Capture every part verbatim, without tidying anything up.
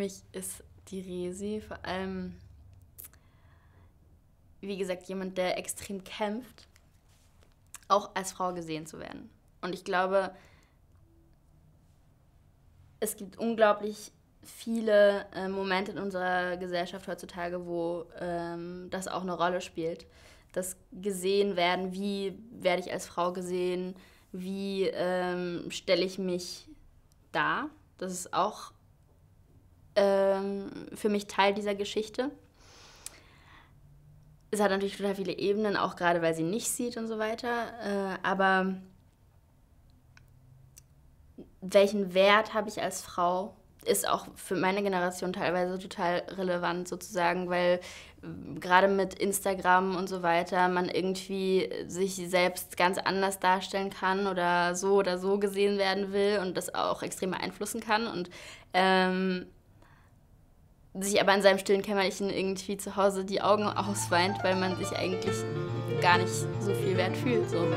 mich ist die Resi vor allem, wie gesagt, jemand, der extrem kämpft, auch als Frau gesehen zu werden. Und ich glaube, es gibt unglaublich viele äh, Momente in unserer Gesellschaft heutzutage, wo ähm, das auch eine Rolle spielt. Das gesehen werden, wie werde ich als Frau gesehen, wie ähm, stelle ich mich dar. Das ist auch ähm, für mich Teil dieser Geschichte. Es hat natürlich total viele Ebenen, auch gerade weil sie nicht sieht und so weiter. Äh, aber welchen Wert habe ich als Frau, ist auch für meine Generation teilweise total relevant sozusagen, weil äh, gerade mit Instagram und so weiter man irgendwie sich selbst ganz anders darstellen kann oder so oder so gesehen werden will und das auch extrem beeinflussen kann und ähm, sich aber in seinem stillen Kämmerchen irgendwie zu Hause die Augen ausweint, weil man sich eigentlich gar nicht so viel wert fühlt. So.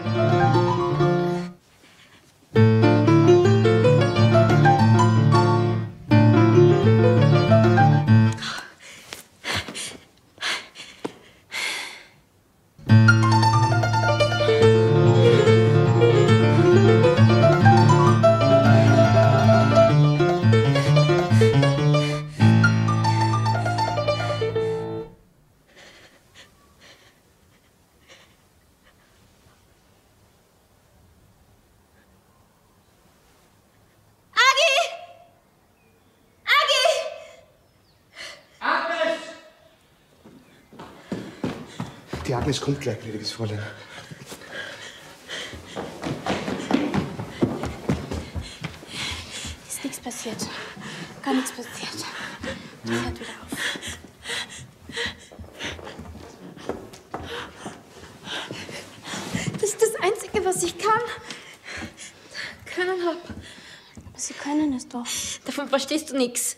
Die Agnes kommt gleich, gnädiges Fräulein. Ist nichts passiert. Gar nichts passiert. Die hört wieder auf. Das ist das Einzige, was ich kann. Können hab. Aber Sie können es doch. Davon verstehst du nichts.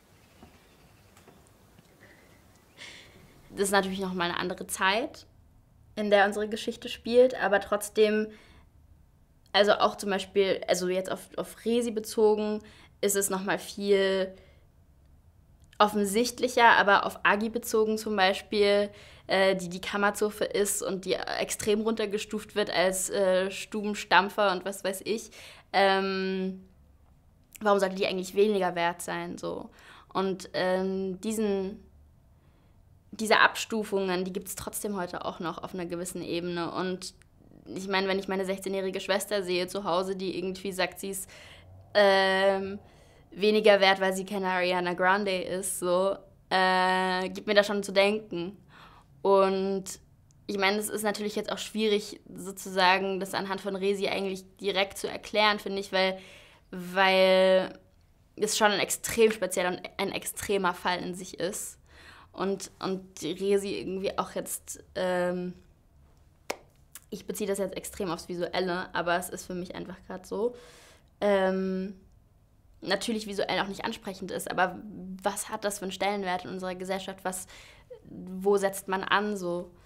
Das ist natürlich noch mal eine andere Zeit, in der unsere Geschichte spielt, aber trotzdem, also auch zum Beispiel, also jetzt auf, auf Resi bezogen, ist es noch mal viel offensichtlicher, aber auf Agi bezogen zum Beispiel, äh, die die Kammerzofe ist und die extrem runtergestuft wird als äh, Stubenstampfer und was weiß ich. Ähm, warum sollte die eigentlich weniger wert sein? So? Und ähm, diesen... diese Abstufungen, die gibt es trotzdem heute auch noch auf einer gewissen Ebene. Und ich meine, wenn ich meine sechzehnjährige Schwester sehe zu Hause, die irgendwie sagt, sie ist ähm, weniger wert, weil sie keine Ariana Grande ist, so, äh, gibt mir da schon zu denken. Und ich meine, es ist natürlich jetzt auch schwierig, sozusagen, das anhand von Resi eigentlich direkt zu erklären, finde ich, weil, weil es schon ein extrem spezieller und ein extremer Fall in sich ist. Und, und die Resi irgendwie auch jetzt, ähm, ich beziehe das jetzt extrem aufs Visuelle, aber es ist für mich einfach gerade so, ähm, natürlich visuell auch nicht ansprechend ist, aber was hat das für einen Stellenwert in unserer Gesellschaft, was, wo setzt man an so?